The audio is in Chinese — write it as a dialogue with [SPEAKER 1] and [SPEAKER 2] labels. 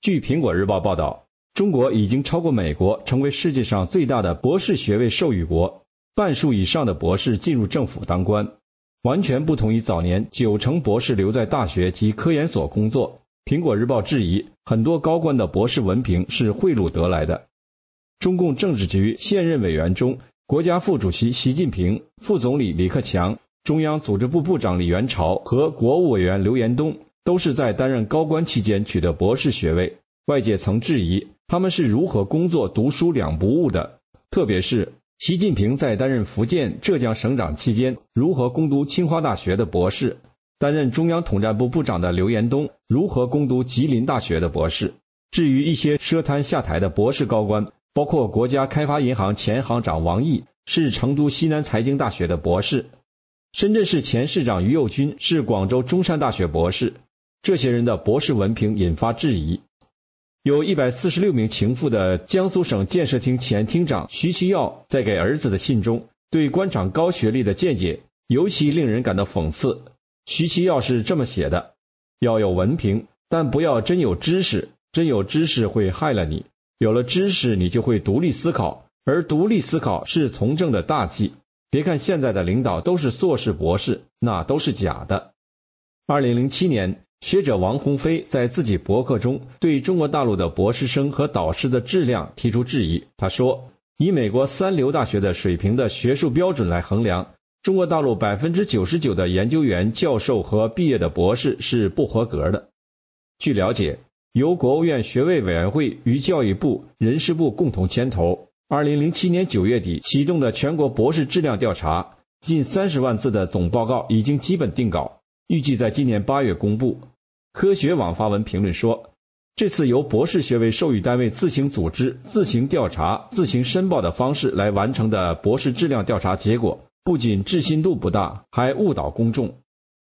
[SPEAKER 1] 据苹果日报报道，中国已经超过美国，成为世界上最大的博士学位授予国，半数以上的博士进入政府当官，完全不同于早年90%博士留在大学及科研所工作。苹果日报质疑，很多高官的博士文凭是贿赂得来的。中共政治局现任委员中，国家副主席习近平、副总理李克强、中央组织部部长李元朝和国务委员刘延东都是在担任高官期间取得博士学位。外界曾质疑他们是如何工作读书两不误的，特别是习近平在担任福建、浙江省长期间如何攻读清华大学的博士，担任中央统战部部长的刘延东如何攻读吉林大学的博士。至于一些涉贪下台的博士高官，包括国家开发银行前行长王毅是成都西南财经大学的博士，深圳市前市长于右军是广州中山大学博士，这些人的博士文凭引发质疑。有146名情妇的江苏省建设厅前厅长徐其耀在给儿子的信中对官场高学历的见解尤其令人感到讽刺。徐其耀是这么写的：要有文凭，但不要真有知识，真有知识会害了你，有了知识你就会独立思考，而独立思考是从政的大忌。别看现在的领导都是硕士博士，那都是假的。2007年，学者王鸿飞在自己博客中对中国大陆的博士生和导师的质量提出质疑。他说，以美国三流大学的水平的学术标准来衡量，中国大陆 99% 的研究员、教授和毕业的博士是不合格的。据了解，由国务院学位委员会与教育部、人事部共同牵头，2007年9月底启动的全国博士质量调查，近30万字的总报告已经基本定稿，预计在今年8月公布。科学网发文评论说，这次由博士学位授予单位自行组织、自行调查、自行申报的方式来完成的博士质量调查结果，不仅置信度不大，还误导公众。